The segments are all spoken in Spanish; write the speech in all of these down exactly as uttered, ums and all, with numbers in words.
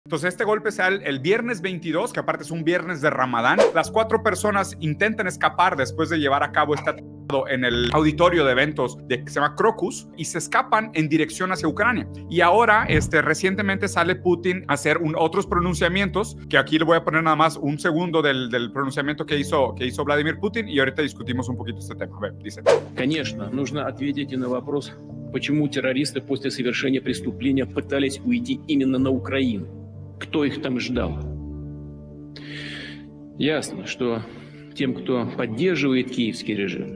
Entonces este golpe se da el, el viernes veintidós, que aparte es un viernes de Ramadán. Las cuatro personas intentan escapar después de llevar a cabo este atentado en el auditorio de eventos de, que se llama Crocus, y se escapan en dirección hacia Ucrania. Y ahora, este, recientemente sale Putin a hacer un, otros pronunciamientos, que aquí le voy a poner nada más un segundo del, del pronunciamiento que hizo, que hizo Vladimir Putin, y ahorita discutimos un poquito este tema. A ver, dice. Конечно, нужно ответить на вопрос, почему террористы после совершения преступления пытались уйти именно на Украину. Кто их там ждал? Ясно, что тем, кто поддерживает киевский режим,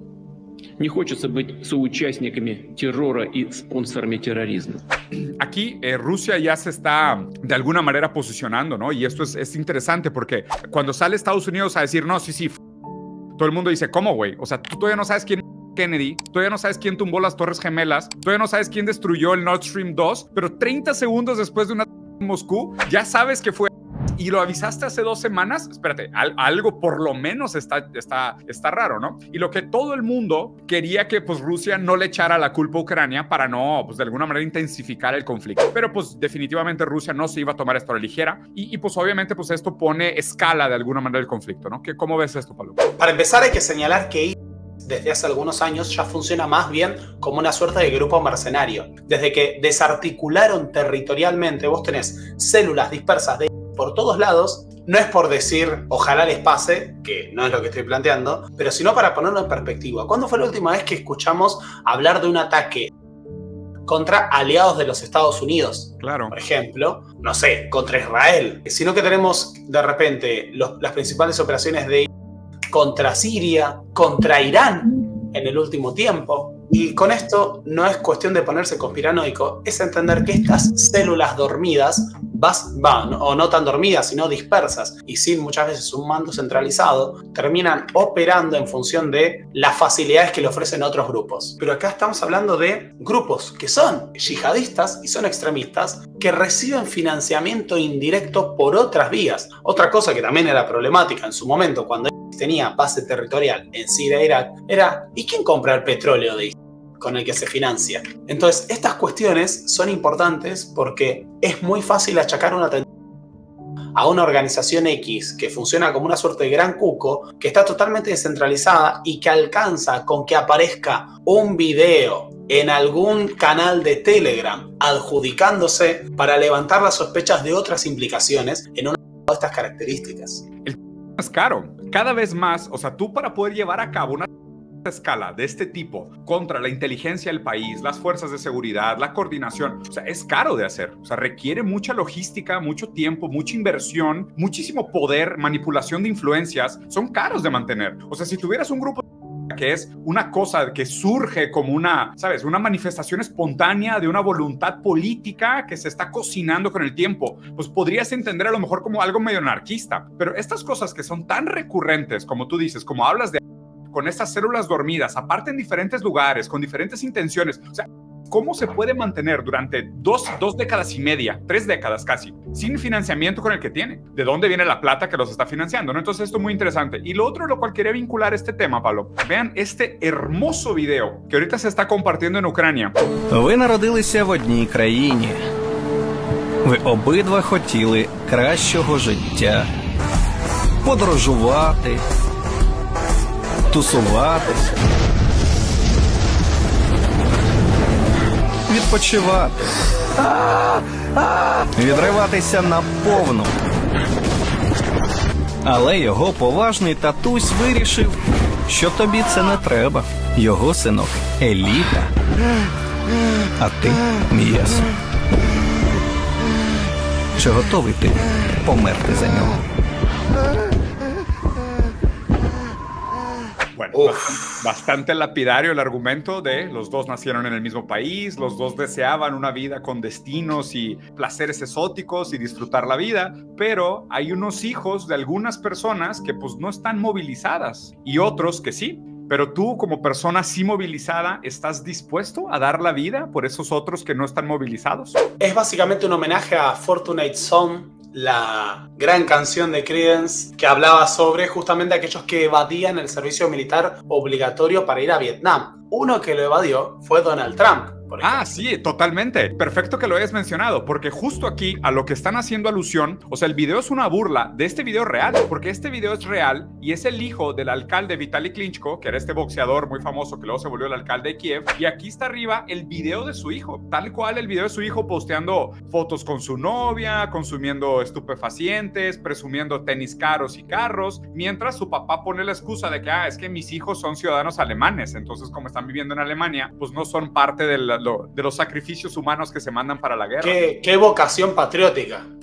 не хочется быть соучастниками террора и спонсорами терроризма. Aquí eh, Rusia ya se está de alguna manera posicionando, ¿no? Y esto es, es interesante porque cuando sale Estados Unidos a decir, no, sí, sí, todo el mundo dice, ¿cómo, güey? O sea, tú todavía no sabes quién Kennedy, todavía no sabes quién tumbó las Torres Gemelas, todavía no sabes quién destruyó el Nord Stream dos, pero treinta segundos después de una en Moscú, ya sabes que fue y lo avisaste hace dos semanas. Espérate, al, algo por lo menos está, está, está raro, ¿no? Y lo que todo el mundo quería que pues Rusia no le echara la culpa a Ucrania para no, pues de alguna manera intensificar el conflicto. Pero pues definitivamente Rusia no se iba a tomar esto a la ligera y, y pues obviamente pues esto pone escala de alguna manera el conflicto, ¿no? ¿Qué, ¿Cómo ves esto, Pablo? Para empezar hay que señalar que desde hace algunos años ya funciona más bien como una suerte de grupo mercenario. Desde que desarticularon territorialmente, vos tenés células dispersas de por todos lados. No es por decir, ojalá les pase, que no es lo que estoy planteando, pero sino para ponerlo en perspectiva. ¿Cuándo fue la última vez que escuchamos hablar de un ataque contra aliados de los Estados Unidos? Claro. Por ejemplo, no sé, contra Israel. Sino que tenemos de repente los, las principales operaciones de contra Siria, contra Irán en el último tiempo. Y con esto no es cuestión de ponerse conspiranoico, es entender que estas células dormidas, van, o no tan dormidas, sino dispersas, y sin muchas veces un mando centralizado, terminan operando en función de las facilidades que le ofrecen otros grupos. Pero acá estamos hablando de grupos que son yihadistas y son extremistas, que reciben financiamiento indirecto por otras vías. Otra cosa que también era problemática en su momento, cuando tenía base territorial en Siria e Irak, era ¿y quién compra el petróleo de Israel con el que se financia? Entonces, estas cuestiones son importantes porque es muy fácil achacar una tendencia a una organización X que funciona como una suerte de gran cuco, que está totalmente descentralizada y que alcanza con que aparezca un video en algún canal de Telegram adjudicándose para levantar las sospechas de otras implicaciones en una de estas características. El es caro. Cada vez más, o sea, tú para poder llevar a cabo una escala de este tipo contra la inteligencia del país, las fuerzas de seguridad, la coordinación, o sea, es caro de hacer. O sea, requiere mucha logística, mucho tiempo, mucha inversión, muchísimo poder, manipulación de influencias. Son caros de mantener. O sea, si tuvieras un grupo que es una cosa que surge como una, ¿sabes? Una manifestación espontánea de una voluntad política que se está cocinando con el tiempo, pues podrías entender a lo mejor como algo medio anarquista. Pero estas cosas que son tan recurrentes, como tú dices, como hablas de con estas células dormidas, aparte en diferentes lugares, con diferentes intenciones, o sea, ¿cómo se puede mantener durante dos, dos décadas y media, tres décadas casi, sin financiamiento con el que tiene? ¿De dónde viene la plata que los está financiando, ¿no? Entonces esto es muy interesante. Y lo otro, lo cual quería vincular este tema, Pablo, vean este hermoso video que ahorita se está compartiendo en Ucrania. Ви народилися в одній країні. Ви обидва хотіли кращого життя. Подорожувати, тусуватися, відпочивати, відриватися наповну. Але його поважний татусь вирішив, що тобі це не треба. Його синок – еліта, а ти – м'ясо. Чи готовий ти померти за нього? Bueno, Uf. bastante lapidario el argumento de los dos nacieron en el mismo país, los dos deseaban una vida con destinos y placeres exóticos y disfrutar la vida, pero hay unos hijos de algunas personas que pues no están movilizadas y otros que sí. Pero tú, como persona sí movilizada, ¿estás dispuesto a dar la vida por esos otros que no están movilizados? Es básicamente un homenaje a Fortunate Son, la gran canción de Creedence que hablaba sobre justamente aquellos que evadían el servicio militar obligatorio para ir a Vietnam. Uno que lo evadió fue Donald Trump. por Ah, sí, totalmente. Perfecto que lo hayas mencionado, porque justo aquí a lo que están haciendo alusión, o sea, el video es una burla de este video real, porque este video es real y es el hijo del alcalde Vitaly Klitschko, que era este boxeador muy famoso que luego se volvió el alcalde de Kiev, y aquí está arriba el video de su hijo, tal cual el video de su hijo posteando fotos con su novia, consumiendo estupefacientes, presumiendo tenis caros y carros, mientras su papá pone la excusa de que, ah, es que mis hijos son ciudadanos alemanes, entonces como están viviendo en Alemania, pues no son parte de, la, lo, de los sacrificios humanos que se mandan para la guerra. Qué, qué vocación patriótica.